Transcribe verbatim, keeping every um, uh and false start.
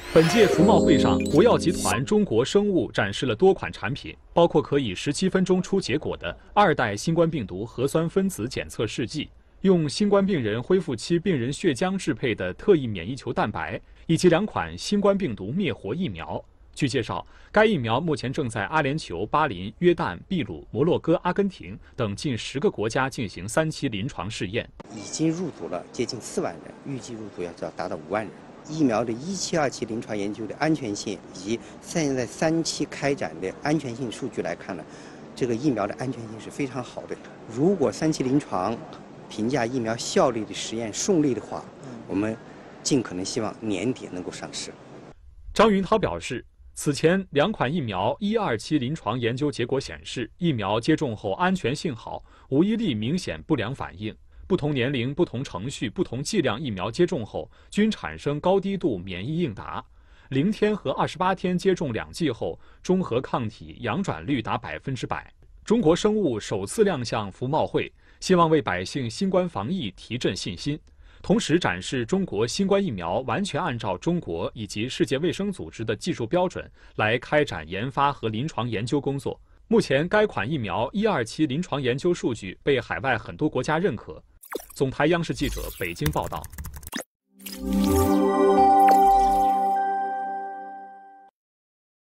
本届服贸会上，国药集团中国生物展示了多款产品，包括可以十七分钟出结果的二代新冠病毒核酸分子检测试剂，用新冠病人恢复期病人血浆制配的特异免疫球蛋白，以及两款新冠病毒灭活疫苗。据介绍，该疫苗目前正在阿联酋、巴林、约旦、秘鲁、摩洛哥、阿根廷等近十个国家进行三期临床试验， 已经入组了接近四万人，预计入组要要达到五万人。疫苗的一期、二期临床研究的安全性，以及现在三期开展的安全性数据来看呢，这个疫苗的安全性是非常好的。如果三期临床评价疫苗效力的实验顺利的话，我们尽可能希望年底能够上市。 张云涛表示，此前两款疫苗一、二期临床研究结果显示，疫苗接种后安全性好，无一例明显不良反应。不同年龄、不同程序、不同剂量疫苗接种后，均产生高低度免疫应答。零天和二十八天接种两剂后，中和抗体阳转率达百分之百。中国生物首次亮相服贸会，希望为百姓新冠防疫提振信心，同时展示中国新冠疫苗完全按照中国以及世界卫生组织的技术标准来开展研发和临床研究工作。目前，该款疫苗一、二期临床研究数据被海外很多国家认可。总台央视记者北京报道。